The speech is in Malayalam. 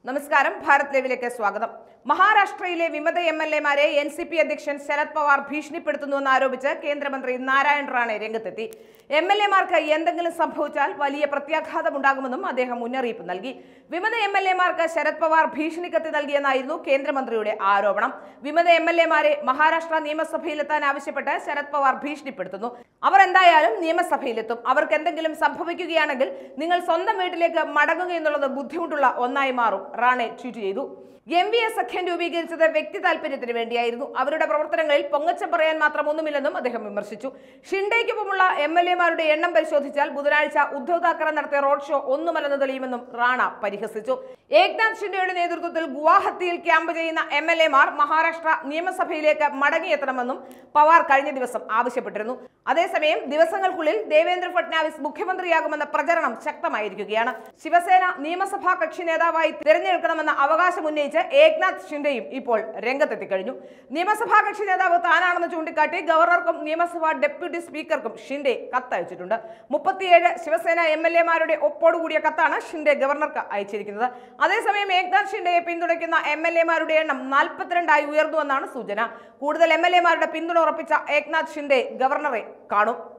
നമസ്കാരം, ഭാരത് ലൈവിലേക്ക് സ്വാഗതം. മഹാരാഷ്ട്രയിലെ വിമത എംഎൽഎമാരെ എൻസിപി അധ്യക്ഷൻ ശരത് പവാർ ഭീഷണിപ്പെടുത്തുന്നുവെന്ന് ആരോപിച്ച് കേന്ദ്രമന്ത്രി നാരായൺ റാണെ രംഗത്തെത്തി. എംഎൽഎമാർക്ക് എന്തെങ്കിലും സംഭവിച്ചാൽ വലിയ പ്രത്യാഘാതമുണ്ടാകുമെന്നും അദ്ദേഹം മുന്നറിയിപ്പ് നൽകി. വിമത എംഎൽഎമാർക്ക് ശരത് പവാർ ഭീഷണി കത്ത് നൽകിയെന്നായിരുന്നു കേന്ദ്രമന്ത്രിയുടെ ആരോപണം. വിമത എംഎൽഎമാരെ മഹാരാഷ്ട്ര നിയമസഭയിലെത്താൻ ആവശ്യപ്പെട്ട് ശരത് പവാർ ഭീഷണിപ്പെടുത്തുന്നു. അവർ എന്തായാലും നിയമസഭയിലെത്തും. അവർക്ക് എന്തെങ്കിലും സംഭവിക്കുകയാണെങ്കിൽ നിങ്ങൾ സ്വന്തം വീട്ടിലേക്ക് മടങ്ങുക എന്നുള്ളത് ബുദ്ധിമുട്ടുള്ള ഒന്നായി മാറും, റാണെ ട്വീറ്റ് ചെയ്തു. MVS സഖ്യം രൂപീകരിച്ചത് വ്യക്തി താല്പര്യത്തിന് വേണ്ടിയായിരുന്നു. അവരുടെ പ്രവർത്തനങ്ങളിൽ പൊങ്ങച്ചം പറയാൻ മാത്രം ഒന്നുമില്ലെന്നും അദ്ദേഹം വിമർശിച്ചു. ഷിൻഡെയ്ക്കൊപ്പമുള്ള എംഎൽഎമാരുടെ എണ്ണം പരിശോധിച്ചാൽ ബുധനാഴ്ച ഉദ്ധവ് താക്കറെ നടത്തിയ റോഡ് ഷോ ഒന്നുമല്ലെന്ന് തെളിയുമെന്നും റാണ പരിഹസിച്ചു. ഏക്നാഥ് ഷിൻഡെയുടെ നേതൃത്വത്തിൽ ഗുവാഹത്തിയിൽ ക്യാമ്പ് ചെയ്യുന്ന എംഎൽഎമാർ മഹാരാഷ്ട്ര നിയമസഭയിലേക്ക് മടങ്ങിയെത്തണമെന്നും പവാർ കഴിഞ്ഞ ദിവസം ആവശ്യപ്പെട്ടിരുന്നു. അതേസമയം ദിവസങ്ങൾക്കുള്ളിൽ ദേവേന്ദ്ര ഫട്നാവിസ് മുഖ്യമന്ത്രിയാകുമെന്ന പ്രചരണം ശക്തമായിരിക്കുകയാണ്. ശിവസേന നിയമസഭാ കക്ഷി നേതാവായി തിരഞ്ഞെടുക്കണമെന്ന അവകാശം ഉന്നയിച്ച് ഏക്നാഥ് ഷിൻഡെയും ഇപ്പോൾ രംഗത്തെത്തിക്കഴിഞ്ഞു. നിയമസഭാ കക്ഷി നേതാവ് താനാണെന്ന് ചൂണ്ടിക്കാട്ടി ഗവർണർക്കും നിയമസഭാ ഡെപ്യൂട്ടി സ്പീക്കർക്കും ഷിൻഡെ കത്തയച്ചിട്ടുണ്ട്. 37 ശിവസേന എംഎൽഎമാരുടെ ഒപ്പോടുകൂടിയ കത്താണ് ഷിൻഡെ ഗവർണർക്ക് അയച്ചിരിക്കുന്നത്. അതേസമയം ഏക്നാഥ് ഷിൻഡെയെ പിന്തുണയ്ക്കുന്ന എംഎൽഎമാരുടെ എണ്ണം 42 ഉയർന്നുവെന്നാണ് സൂചന. കൂടുതൽ എംഎൽഎമാരുടെ പിന്തുണ ഉറപ്പിച്ച ഏക്നാഥ് ഷിൻഡെ ഗവർണറെ കാണും.